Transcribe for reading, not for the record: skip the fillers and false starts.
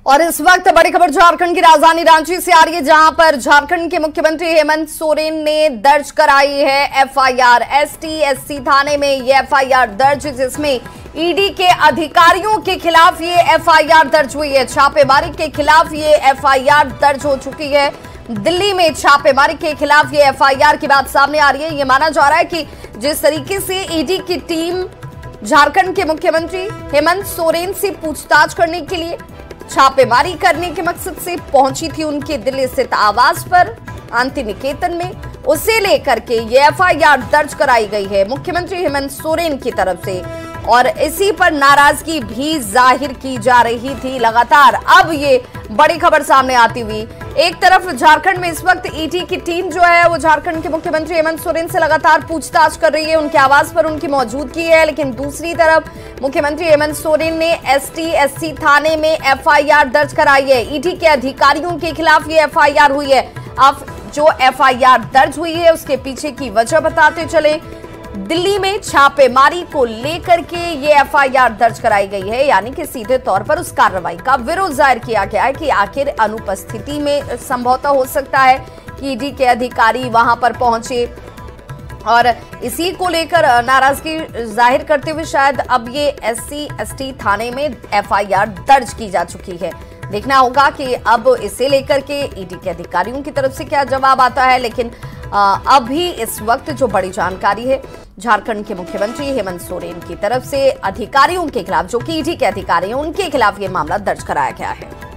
और इस वक्त बड़ी खबर झारखंड की राजधानी रांची से आ रही है, जहां पर झारखंड के मुख्यमंत्री हेमंत सोरेन ने दर्ज कराई है एफआईआर। एसटी-एससी थाने में ये एफआईआर दर्ज, जिसमें ईडी के अधिकारियों के खिलाफ ये एफआईआर दर्ज हुई है। छापेमारी के खिलाफ ये एफआईआर दर्ज हो चुकी है। दिल्ली में छापेमारी के खिलाफ ये एफआईआर की बात सामने आ रही है। ये माना जा रहा है कि जिस तरीके से ईडी की टीम झारखंड के मुख्यमंत्री हेमंत सोरेन से पूछताछ करने के लिए छापेमारी करने के मकसद से पहुंची थी उनके दिल्ली स्थित आवास पर शांति निकेतन में, उसे लेकर के ये एफआईआर दर्ज कराई गई है मुख्यमंत्री हेमंत सोरेन की तरफ से। और इसी पर नाराजगी भी जाहिर की जा रही थी लगातार। अब ये बड़ी खबर सामने आती हुई, एक तरफ झारखंड में इस वक्त ईडी की टीम जो है वो झारखंड के मुख्यमंत्री हेमंत सोरेन से लगातार पूछताछ कर रही है, उनके आवास पर उनकी मौजूदगी है। लेकिन दूसरी तरफ मुख्यमंत्री हेमंत सोरेन ने एसटी-एससी थाने में एफआईआर दर्ज कराई है। ईडी के अधिकारियों के खिलाफ ये एफआईआर हुई है। अब जो एफआईआर दर्ज हुई है उसके पीछे की वजह बताते चले। दिल्ली में छापेमारी को लेकर के ये एफआईआर दर्ज कराई गई है, यानी कि सीधे तौर पर उस कार्रवाई का विरोध जाहिर किया गया है कि आखिर अनुपस्थिति में संभवतः हो सकता है कि ईडी के अधिकारी वहां पर पहुंचे, और इसी को लेकर नाराजगी जाहिर करते हुए शायद अब ये एससी-एसटी थाने में एफआईआर दर्ज की जा चुकी है। देखना होगा कि अब इसे लेकर के ईडी के अधिकारियों की तरफ से क्या जवाब आता है। लेकिन अभी इस वक्त जो बड़ी जानकारी है, झारखंड के मुख्यमंत्री हेमंत सोरेन की तरफ से अधिकारियों के खिलाफ, जो कि ईडी के अधिकारी हैं, उनके खिलाफ ये मामला दर्ज कराया गया है।